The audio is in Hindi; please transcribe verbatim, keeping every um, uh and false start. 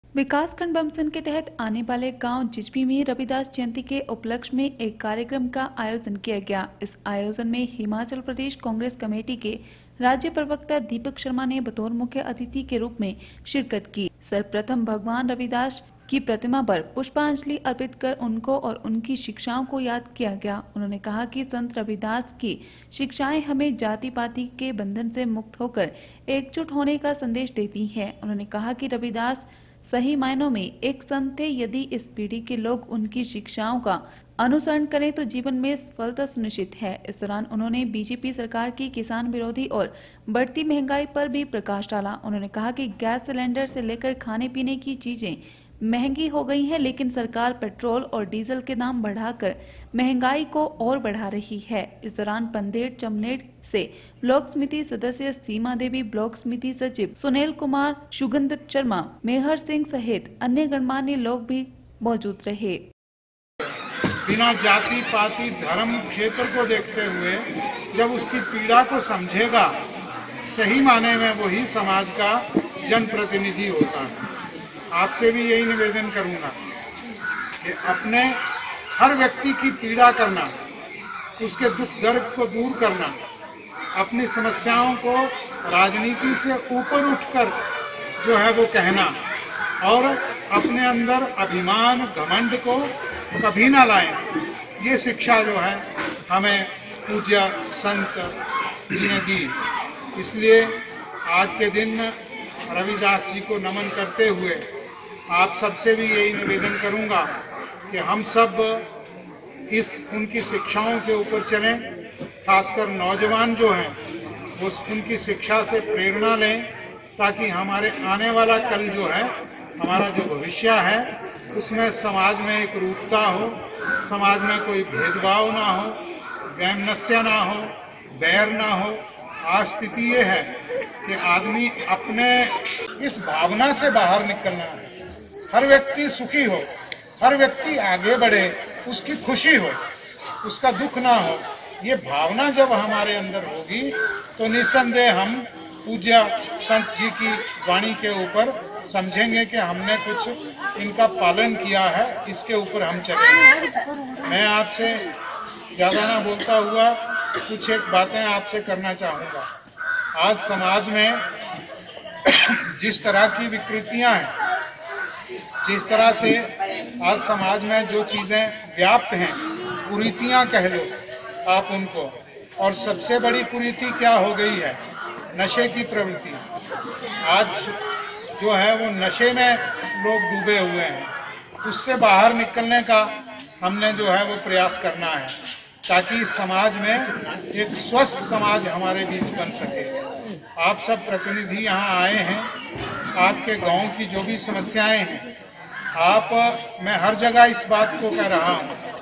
विकासखंड बमसन के तहत आने वाले गांव जिजबी में रविदास जयंती के उपलक्ष्य में एक कार्यक्रम का आयोजन किया गया। इस आयोजन में हिमाचल प्रदेश कांग्रेस कमेटी के राज्य प्रवक्ता दीपक शर्मा ने बतौर मुख्य अतिथि के रूप में शिरकत की। सर्वप्रथम भगवान रविदास की प्रतिमा पर पुष्पांजलि अर्पित कर उनको और उनकी शिक्षाओं को याद किया गया। उन्होंने कहा कि संत रविदास की शिक्षाएं हमें जाति पाति के बंधन से मुक्त होकर एकजुट होने का संदेश देती है। उन्होंने कहा कि रविदास सही मायनों में एक संत थे। यदि इस पीढ़ी के लोग उनकी शिक्षाओं का अनुसरण करें तो जीवन में सफलता सुनिश्चित है। इस दौरान उन्होंने बीजेपी सरकार की किसान विरोधी और बढ़ती महंगाई पर भी प्रकाश डाला। उन्होंने कहा कि गैस सिलेंडर से लेकर खाने पीने की चीजें महंगी हो गई हैं, लेकिन सरकार पेट्रोल और डीजल के दाम बढ़ाकर महंगाई को और बढ़ा रही है। इस दौरान पंदेर चमनेर से ब्लॉक समिति सदस्य सीमा देवी, ब्लॉक समिति सचिव सुनील कुमार, सुगंध शर्मा, मेहर सिंह सहित अन्य गणमान्य लोग भी मौजूद रहे। बिना जाति पाति धर्म क्षेत्र को देखते हुए जब उसकी पीड़ा को समझेगा, सही माने में वही समाज का जनप्रतिनिधि होता है। आपसे भी यही निवेदन करूंगा कि अपने हर व्यक्ति की पीड़ा करना, उसके दुख दर्द को दूर करना, अपनी समस्याओं को राजनीति से ऊपर उठकर जो है वो कहना और अपने अंदर अभिमान घमंड को कभी ना लाएं, ये शिक्षा जो है हमें पूज्य संत जी ने दी। इसलिए आज के दिन रविदास जी को नमन करते हुए आप सबसे भी यही निवेदन करूंगा कि हम सब इस उनकी शिक्षाओं के ऊपर चलें। खासकर नौजवान जो हैं वो उनकी शिक्षा से प्रेरणा लें, ताकि हमारे आने वाला कल जो है, हमारा जो भविष्य है, उसमें समाज में एक रूपता हो, समाज में कोई भेदभाव ना हो, वैमनस्य ना हो, बैर ना हो। आज स्थिति ये है कि आदमी अपने इस भावना से बाहर निकलना है। हर व्यक्ति सुखी हो, हर व्यक्ति आगे बढ़े, उसकी खुशी हो, उसका दुख ना हो। ये भावना जब हमारे अंदर होगी तो निस्संदेह हम पूज्य संत जी की वाणी के ऊपर समझेंगे कि हमने कुछ इनका पालन किया है, इसके ऊपर हम चलेंगे। मैं आपसे ज़्यादा ना बोलता हुआ कुछ एक बातें आपसे करना चाहूँगा। आज समाज में जिस तरह की विकृतियाँ हैं, जिस तरह से आज समाज में जो चीज़ें व्याप्त हैं, कुरीतियाँ कह लो आप उनको, और सबसे बड़ी कुरीति क्या हो गई है? नशे की प्रवृत्ति। आज जो है वो नशे में लोग डूबे हुए हैं। उससे बाहर निकलने का हमने जो है वो प्रयास करना है, ताकि समाज में एक स्वस्थ समाज हमारे बीच बन सके। आप सब प्रतिनिधि यहाँ आए हैं, आपके गांव की जो भी समस्याएं हैं, आप मैं हर जगह इस बात को कह रहा हूँ